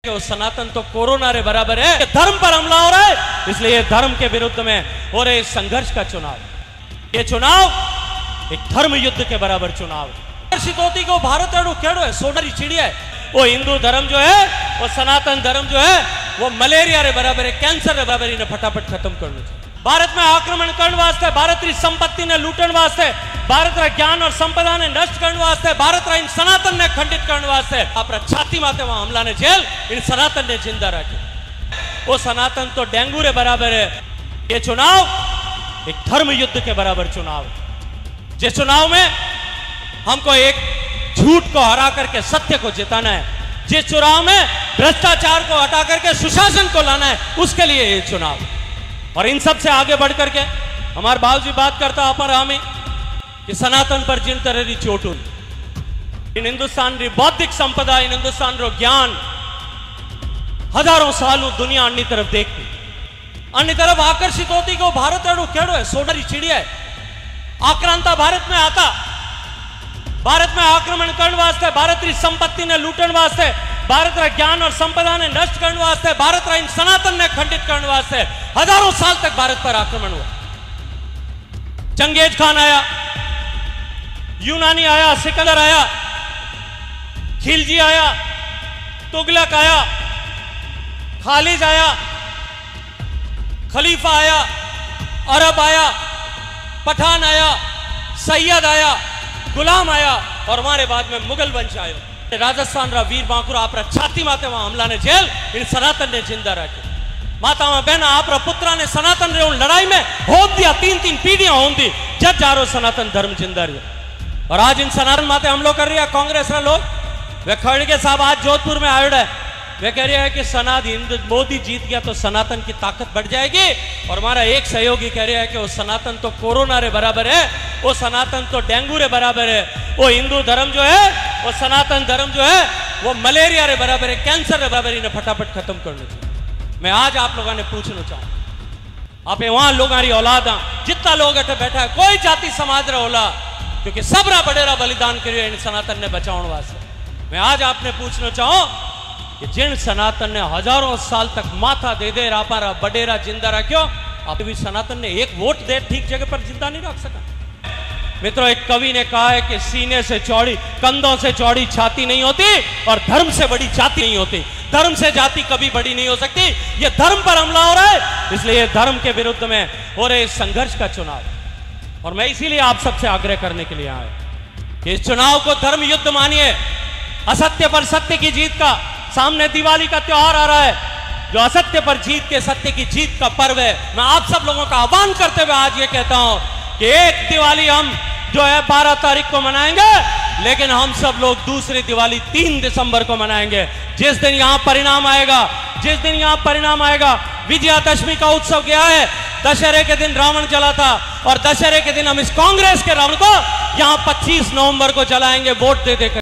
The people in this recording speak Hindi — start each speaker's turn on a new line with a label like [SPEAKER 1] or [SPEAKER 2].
[SPEAKER 1] सनातन तो कोरोना रे बराबर है। धर्म पर हमला हो रहा है, इसलिए धर्म के विरुद्ध में हो रहे संघर्ष का चुनाव, ये चुनाव एक धर्म युद्ध के बराबर चुनाव। सितोती को भारत अड़ो केड़ो है, सोनारी चिड़िया है। वो हिंदू धर्म जो है, वो सनातन धर्म जो है, वो मलेरिया रे बराबर है, कैंसर रे बराबर। इन्हें फटाफट खत्म करना चाहिए। भारत में आक्रमण करने वास्ते, भारत की संपत्ति ने लूटने वास्ते, भारत का ज्ञान और संपदा ने नष्ट करने वास्ते, भारत का इन सनातन ने खंडित करने वास्ते आप छाती माते वहां हमला ने जेल, इन सनातन ने जिंदा रखे। वो सनातन तो डेंगू रे बराबर है। ये चुनाव एक धर्म युद्ध के बराबर चुनाव, जिस चुनाव में हमको एक झूठ को हरा करके सत्य को जिताना है, जिस चुनाव में भ्रष्टाचार को हटा करके सुशासन को लाना है, उसके लिए ये चुनाव। और इन सब से आगे बढ़ करके हमारे बाबूजी बात करता अपन हमें कि सनातन पर जिन तरह की चोटू इन हिंदुस्तान की बौद्धिक संपदा, इन हिंदुस्तान रो ज्ञान हजारों सालों दुनिया अन्य तरफ देखती, अन्य तरफ आकर्षित होती को भारत अड़ो केड़ो है, सोनारी चिड़िया है। आक्रांता भारत में आता, भारत में आक्रमण करने वास्ते, भारत की संपत्ति ने लूटने वास्ते, भारत का ज्ञान और संपदा ने नष्ट करने वास्ते, भारत का इन सनातन ने खंडित करने वास्ते हजारों साल तक भारत पर आक्रमण हुआ। चंगेज खान आया, यूनानी आया, सिकंदर आया, खिलजी आया, तुगलक आया, खालिद आया, खलीफा आया, अरब आया, पठान आया, सैयद आया, गुलाम आया, और हमारे बाद में मुगल वंश आयो। राजस्थान रा वीर बांकुरा आप छाती माते वहां हमला ने जेल, इन सनातन ने जिंदा रखे। माता बहना आप पुत्रा ने सनातन रे लड़ाई में होम दिया, 3-3 पीढ़ियां होम दी, जब जारो सनातन धर्म जिंदा रहे। और आज इन सनातन माते हमलो कर रही है कांग्रेस रा लोग। वे खड़गे साहब आज जोधपुर में आयोड है, वे कह रहे हैं कि सनातन मोदी जीत गया तो सनातन की ताकत बढ़ जाएगी। और हमारा एक सहयोगी कह रहा है कि वो सनातन तो कोरोना रे बराबर है, वो सनातन तो डेंगू रे बराबर है, वो हिंदू धर्म जो है, वो सनातन धर्म जो है, वो मलेरिया रे बराबर है, कैंसर रे बराबर। इन्हें फटाफट खत्म करना चाहिए। मैं आज आप लोगों ने पूछना चाहूं, आप वहां लोगों की औलाद जितना लोग अठे बैठा है, कोई जाति समाज रा होला, क्योंकि सब रा बडेरा बलिदान करियो इन सनातन ने बचाने वास्ते। मैं आज आपने पूछना चाहूं कि जिन सनातन ने हजारों साल तक माथा दे दे रापारा बडेरा जिंदा रखियो, आप भी सनातन ने एक वोट दे ठीक जगह पर जिंदा नहीं रख सका। मित्रों, एक कवि ने कहा है कि सीने से चौड़ी, कंधों से चौड़ी छाती नहीं होती, और धर्म से बड़ी जाति नहीं होती। धर्म से जाति कभी बड़ी नहीं हो सकती। ये धर्म पर हमला हो रहा है, इसलिए धर्म के विरुद्ध में हो रहे संघर्ष का चुनाव। और मैं इसीलिए आप सबसे आग्रह करने के लिए आया कि इस चुनाव को धर्म युद्ध मानिए। असत्य पर सत्य की जीत का, सामने दिवाली का त्योहार आ रहा है, जो असत्य पर जीत के सत्य की जीत का पर्व है। मैं आप सब लोगों का आह्वान करते हुए आज ये कहता हूं कि एक दिवाली हम जो है 12 तारीख को मनाएंगे, लेकिन हम सब लोग दूसरी दिवाली 3 दिसंबर को मनाएंगे। जिस दिन यहां परिणाम आएगा, जिस दिन यहां परिणाम आएगा, विजयादशमी का उत्सव गया है, दशहरे के दिन रावण जला था, और दशहरे के दिन हम इस कांग्रेस के रावण को यहां 25 नवंबर को जलाएंगे वोट दे देकर।